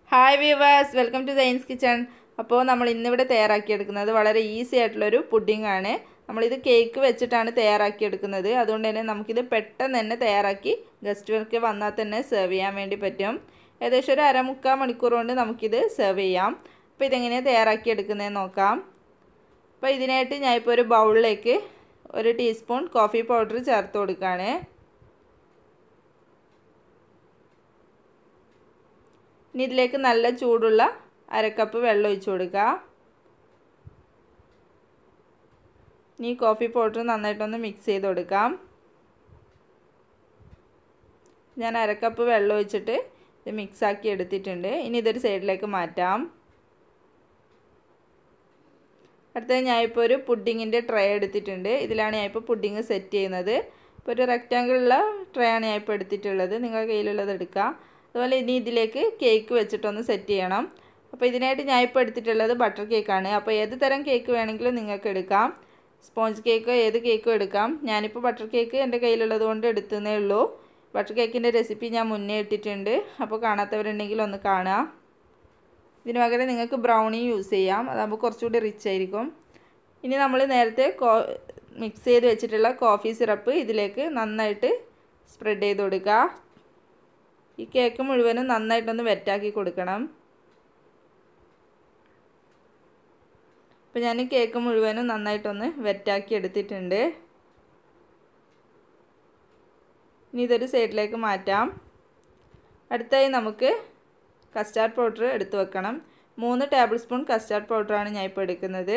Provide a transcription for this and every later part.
Hi viewers, welcome to science kitchen. അപ്പോൾ നമ്മൾ ഇന്നിവിടെ തയ്യാറാക്കിയെടുക്കുന്നത് വളരെ ഈസി ആയിട്ടുള്ളൊരു പുഡിംഗ് ആണ്. നമ്മളിത് കേക്ക് വെച്ചിട്ടാണ് തയ്യാറാക്കിയെടുക്കുന്നത്. അതുകൊണ്ട് തന്നെ നമുക്കിത് പെട്ടെന്ന് തന്നെ തയ്യാറാക്കി ഗസ്റ്റുകൾക്ക് വന്നാൽ തന്നെ സെർവ് ചെയ്യാൻ വേണ്ടി പറ്റും. ഏകദേശം ഒരു അരമുക്കാൽ മണിക്കൂർ കൊണ്ട് നമുക്കിത് സെർവ് ചെയ്യാം. അപ്പോൾ ഇതെങ്ങനെയാണ് തയ്യാറാക്കിയെടുക്കുന്നതെന്ന് നോക്കാം. അപ്പോൾ ഇതിനായിട്ട് ഞാനിപ്പോൾ ഒരു ബൗളിലേക്ക് 1 ടീസ്പൂൺ കോഫി പൗഡർ ചേർത്ത് കൊടുക്കുകയാണ്. ഇനി ഇതിലേക്ക് നല്ല ചൂടുള്ള അരക്കപ്പ് വെള്ളം ഒഴിച്ച് കൊടുക്കുക. ഇനി കോഫി പൗഡർ നന്നായിട്ടൊന്ന് മിക്സ് ചെയ്ത് കൊടുക്കാം. ഞാൻ അരക്കപ്പ് വെള്ളം ഒഴിച്ചിട്ട് ഇത് മിക്സാക്കി എടുത്തിട്ടുണ്ട്. ഇനി ഇതൊരു സൈഡിലേക്ക് മാറ്റാം. അടുത്തത് ഞാനിപ്പോൾ ഒരു പുഡിങ്ങിൻ്റെ ട്രേ എടുത്തിട്ടുണ്ട്. ഇതിലാണ് ഞാനിപ്പോൾ പുഡിങ് സെറ്റ് ചെയ്യുന്നത്. ഇപ്പോൾ ഒരു റെക്റ്റാങ്കിളുള്ള ട്രേ ആണ് ഞാനിപ്പോൾ എടുത്തിട്ടുള്ളത്. നിങ്ങളുടെ കയ്യിലുള്ളത് എടുക്കുക. അതുപോലെ ഇനി ഇതിലേക്ക് കേക്ക് വെച്ചിട്ടൊന്ന് സെറ്റ് ചെയ്യണം. അപ്പോൾ ഇതിനായിട്ട് ഞാനിപ്പോൾ എടുത്തിട്ടുള്ളത് ബട്ടർ കേക്കാണ്. അപ്പോൾ ഏത് തരം കേക്ക് വേണമെങ്കിലും നിങ്ങൾക്ക് എടുക്കാം. സ്പോഞ്ച് കേക്കോ ഏത് കേക്കോ എടുക്കാം. ഞാനിപ്പോൾ ബട്ടർ കേക്ക് എൻ്റെ കയ്യിലുള്ളത് കൊണ്ട് എടുത്തതേ ഉള്ളൂ. ബട്ടർ കേക്കിൻ്റെ റെസിപ്പി ഞാൻ മുന്നേ ഇട്ടിട്ടുണ്ട്. അപ്പോൾ കാണാത്തവരുണ്ടെങ്കിൽ ഒന്ന് കാണുക. ഇതിന് പകരം നിങ്ങൾക്ക് ബ്രൗണി യൂസ് ചെയ്യാം. അതാകുമ്പോൾ കുറച്ചുകൂടി റിച്ച് ആയിരിക്കും. ഇനി നമ്മൾ നേരത്തെ മിക്സ് ചെയ്ത് വെച്ചിട്ടുള്ള കോഫി സിറപ്പ് ഇതിലേക്ക് നന്നായിട്ട് സ്പ്രെഡ് ചെയ്ത് കൊടുക്കുക. ഈ കേക്ക് മുഴുവനും നന്നായിട്ടൊന്ന് വെറ്റാക്കി കൊടുക്കണം. അപ്പോൾ ഞാൻ കേക്ക് മുഴുവനും നന്നായിട്ടൊന്ന് വെറ്റാക്കി എടുത്തിട്ടുണ്ട്. ഇനി ഇതൊരു സൈഡിലേക്ക് മാറ്റാം. അടുത്തായി നമുക്ക് കസ്റ്റാർഡ് പൗഡർ എടുത്ത് വെക്കണം. 3 ടേബിൾ സ്പൂൺ കസ്റ്റാർഡ് പൗഡറാണ് ഞാൻ ഇപ്പോൾ എടുക്കുന്നത്.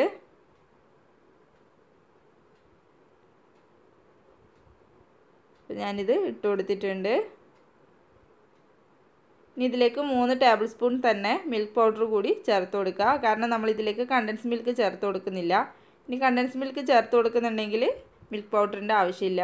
അപ്പോൾ ഞാനിത് ഇട്ട് കൊടുത്തിട്ടുണ്ട്. ഇനി ഇതിലേക്ക് 3 ടേബിൾ സ്പൂൺ തന്നെ മിൽക്ക് പൗഡർ കൂടി ചേർത്ത് കൊടുക്കുക. കാരണം നമ്മളിതിലേക്ക് കണ്ടൻസ് മിൽക്ക് ചേർത്ത് കൊടുക്കുന്നില്ല. ഇനി കണ്ടൻസ് മിൽക്ക് ചേർത്ത് കൊടുക്കുന്നുണ്ടെങ്കിൽ മിൽക്ക് പൗഡറിൻ്റെ ആവശ്യമില്ല.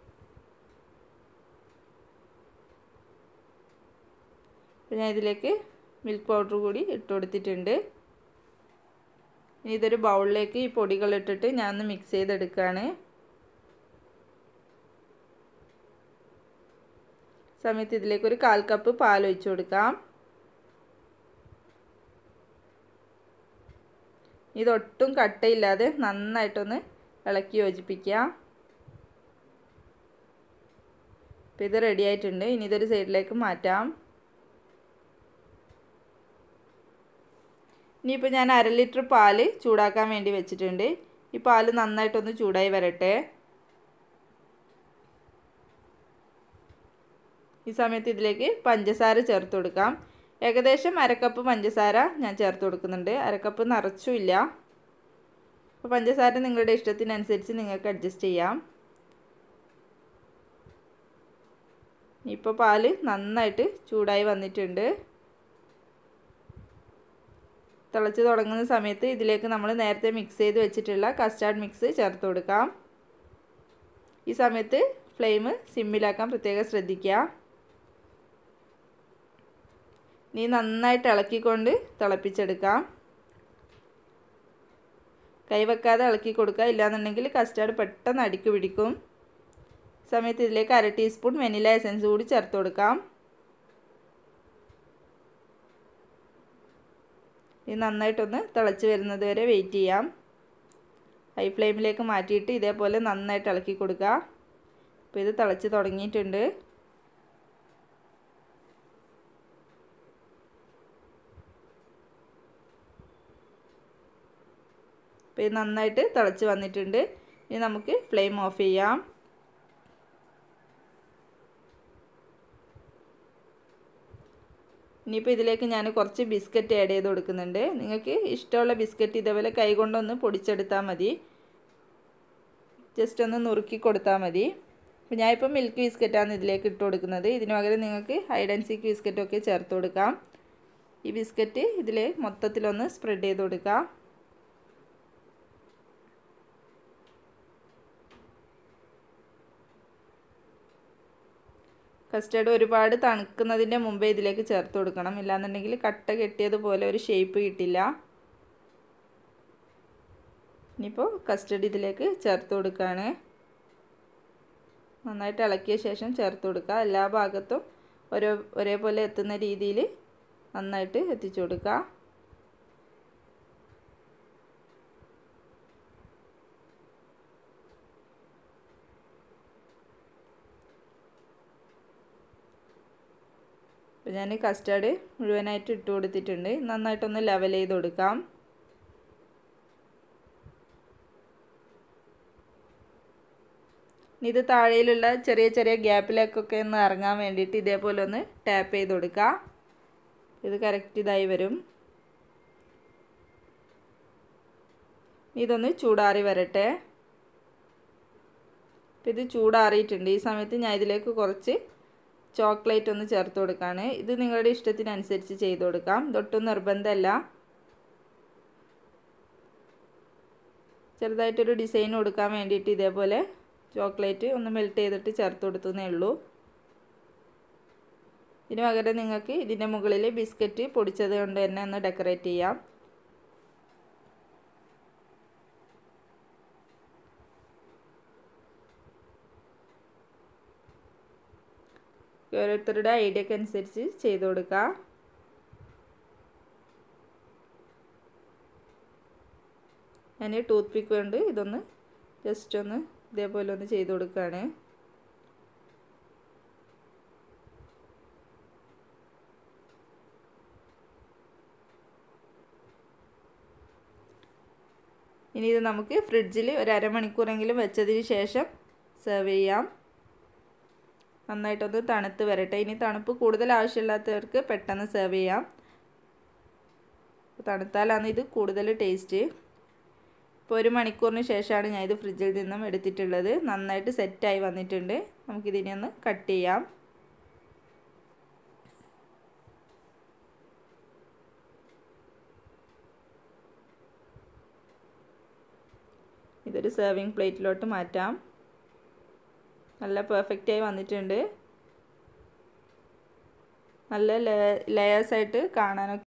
അപ്പോൾ ഞാൻ ഇതിലേക്ക് മിൽക്ക് പൗഡർ കൂടി ഇട്ട് കൊടുത്തിട്ടുണ്ട്. ഇനി ഇതൊരു ബൗളിലേക്ക് ഈ പൊടികൾ ഇട്ടിട്ട് ഞാനൊന്ന് മിക്സ് ചെയ്തെടുക്കുകയാണ്. സമയത്ത് ഇതിലേക്ക് ഒരു 1/4 കപ്പ് പാൽ ഒഴിച്ച് കൊടുക്കാം. ഇതൊട്ടും കട്ടയില്ലാതെ നന്നായിട്ടൊന്ന് ഇളക്കി യോജിപ്പിക്കുക. അപ്പോൾ ഇത് റെഡി ആയിട്ടുണ്ട്. ഇനി ഇതൊരു സൈഡിലേക്ക് മാറ്റാം. ഇനിയിപ്പോൾ ഞാൻ 1/2 ലിറ്റർ പാൽ ചൂടാക്കാൻ വേണ്ടി വെച്ചിട്ടുണ്ട്. ഈ പാൽ നന്നായിട്ടൊന്ന് ചൂടായി വരട്ടെ. ഈ സമയത്ത് ഇതിലേക്ക് പഞ്ചസാര ചേർത്ത് കൊടുക്കാം. ഏകദേശം 1/2 കപ്പ് പഞ്ചസാര ഞാൻ ചേർത്ത് കൊടുക്കുന്നുണ്ട്. 1/2 കപ്പ് നിറച്ചുമില്ല. അപ്പോൾ പഞ്ചസാര നിങ്ങളുടെ ഇഷ്ടത്തിനനുസരിച്ച് നിങ്ങൾക്ക് അഡ്ജസ്റ്റ് ചെയ്യാം. ഇപ്പോൾ പാല് നന്നായിട്ട് ചൂടായി വന്നിട്ടുണ്ട്. തിളച്ച് തുടങ്ങുന്ന സമയത്ത് ഇതിലേക്ക് നമ്മൾ നേരത്തെ മിക്സ് ചെയ്ത് വെച്ചിട്ടുള്ള കസ്റ്റാർഡ് മിക്സ് ചേർത്ത് കൊടുക്കാം. ഈ സമയത്ത് ഫ്ലെയിം സിമ്മിലാക്കാൻ പ്രത്യേകം ശ്രദ്ധിക്കുക. ഇനി നന്നായിട്ട് ഇളക്കിക്കൊണ്ട് തിളപ്പിച്ചെടുക്കാം. കൈവെക്കാതെ ഇളക്കി കൊടുക്കുക. ഇല്ലാന്നുണ്ടെങ്കിൽ കസ്റ്റാർഡ് പെട്ടെന്ന് അടിക്ക് പിടിക്കും. ഈ സമയത്ത് ഇതിലേക്ക് 1/2 ടീസ്പൂൺ വെനില എസൻസ് കൂടി ചേർത്ത് കൊടുക്കാം. ഇത് നന്നായിട്ടൊന്ന് തിളച്ച് വരുന്നത് വരെ വെയിറ്റ് ചെയ്യാം. ഹൈ ഫ്ലെയിമിലേക്ക് മാറ്റിയിട്ട് ഇതേപോലെ നന്നായിട്ട് ഇളക്കി കൊടുക്കുക. അപ്പോൾ ഇത് തിളച്ച് തുടങ്ങിയിട്ടുണ്ട്. അപ്പോൾ ഇത് നന്നായിട്ട് തിളച്ച് വന്നിട്ടുണ്ട്. ഇനി നമുക്ക് ഫ്ലെയിം ഓഫ് ചെയ്യാം. ഇനിയിപ്പോൾ ഇതിലേക്ക് ഞാൻ കുറച്ച് ബിസ്ക്കറ്റ് ആഡ് ചെയ്ത് കൊടുക്കുന്നുണ്ട്. നിങ്ങൾക്ക് ഇഷ്ടമുള്ള ബിസ്ക്കറ്റ് ഇതേപോലെ കൈകൊണ്ടൊന്ന് പൊടിച്ചെടുത്താൽ മതി. ജസ്റ്റ് ഒന്ന് നുറുക്കി കൊടുത്താൽ മതി. അപ്പോൾ ഞാനിപ്പോൾ മിൽക്ക് ബിസ്ക്കറ്റാണ് ഇതിലേക്ക് ഇട്ട് കൊടുക്കുന്നത്. ഇതിന് പകരം നിങ്ങൾക്ക് ഹൈഡ് ആൻഡ് സീക്ക് ബിസ്ക്കറ്റൊക്കെ ചേർത്ത് കൊടുക്കാം. ഈ ബിസ്ക്കറ്റ് ഇതിൽ മൊത്തത്തിലൊന്ന് സ്പ്രെഡ് ചെയ്ത് കൊടുക്കുക. കസ്റ്റർഡ് ഒരുപാട് തണുക്കുന്നതിൻ്റെ മുമ്പേ ഇതിലേക്ക് ചേർത്ത് കൊടുക്കണം. ഇല്ലാന്നുണ്ടെങ്കിൽ കട്ട കെട്ടിയതുപോലെ ഒരു ഷേപ്പ് കിട്ടില്ല. ഇനിയിപ്പോൾ കസ്റ്റർഡ് ഇതിലേക്ക് ചേർത്ത് കൊടുക്കുകയാണ്. നന്നായിട്ട് ഇളക്കിയ ശേഷം ചേർത്ത് കൊടുക്കുക. എല്ലാ ഭാഗത്തും ഒരേപോലെ എത്തുന്ന രീതിയിൽ നന്നായിട്ട് എത്തിച്ചു കൊടുക്കുക. അപ്പോൾ ഞാൻ കസ്റ്റാർഡ് മുഴുവനായിട്ട് ഇട്ട് കൊടുത്തിട്ടുണ്ട്. നന്നായിട്ടൊന്ന് ലെവൽ ചെയ്ത് കൊടുക്കാം. ഇത് താഴെയിലുള്ള ചെറിയ ചെറിയ ഗ്യാപ്പിലേക്കൊക്കെ ഒന്ന് ഇറങ്ങാൻ വേണ്ടിയിട്ട് ഇതേപോലെ ഒന്ന് ടാപ്പ് ചെയ്ത് കൊടുക്കുക. ഇത് കറക്റ്റ് ഇതായി വരും. ഇതൊന്ന് ചൂടാറി വരട്ടെ. അപ്പോൾ ഇത് ചൂടാറിയിട്ടുണ്ട്. ഈ സമയത്ത് ഞാൻ ഇതിലേക്ക് കുറച്ച് ചോക്ലേറ്റ് ഒന്ന് ചേർത്ത് കൊടുക്കുകയാണ്. ഇത് നിങ്ങളുടെ ഇഷ്ടത്തിനനുസരിച്ച് ചെയ്ത് കൊടുക്കാം. ഇതൊട്ടും നിർബന്ധമല്ല. ചെറുതായിട്ടൊരു ഡിസൈൻ കൊടുക്കാൻ വേണ്ടിയിട്ട് ഇതേപോലെ ചോക്ലേറ്റ് ഒന്ന് മെൽറ്റ് ചെയ്തിട്ട് ചേർത്ത് കൊടുത്തേ ഉള്ളൂ. ഇതിന് പകരം നിങ്ങൾക്ക് ഇതിൻ്റെ മുകളിൽ ബിസ്ക്കറ്റ് പൊടിച്ചത് കൊണ്ട് തന്നെ ഒന്ന് ഡെക്കറേറ്റ് ചെയ്യാം. ഓരോരുത്തരുടെ ഐഡിയക്ക് അനുസരിച്ച് ചെയ്ത് കൊടുക്കുക. ഞാൻ ടൂത്ത് പിക്ക് കൊണ്ട് ഇതൊന്ന് ജസ്റ്റ് ഒന്ന് ഇതേപോലെ ഒന്ന് ചെയ്ത് കൊടുക്കുകയാണ്. ഇനി ഇത് നമുക്ക് ഫ്രിഡ്ജിൽ ഒരു അരമണിക്കൂറെങ്കിലും വെച്ചതിന് ശേഷം സെർവ് ചെയ്യാം. നന്നായിട്ടൊന്ന് തണുത്ത് വരട്ടെ. ഇനി തണുപ്പ് കൂടുതൽ ആവശ്യമില്ലാത്തവർക്ക് പെട്ടെന്ന് സെർവ് ചെയ്യാം. തണുത്താലാണ് ഇത് കൂടുതൽ ടേസ്റ്റ്. ഇപ്പോൾ 1 മണിക്കൂറിന് ശേഷമാണ് ഞാൻ ഇത് ഫ്രിഡ്ജിൽ നിന്നും എടുത്തിട്ടുള്ളത്. നന്നായിട്ട് സെറ്റായി വന്നിട്ടുണ്ട്. നമുക്കിതിനെ ഒന്ന് കട്ട് ചെയ്യാം. ഇതൊരു സെർവിങ് പ്ലേറ്റിലോട്ട് മാറ്റാം. നല്ല പെർഫെക്റ്റായി വന്നിട്ടുണ്ട്. നല്ല ലെയേഴ്സായിട്ട് കാണാനൊക്കെ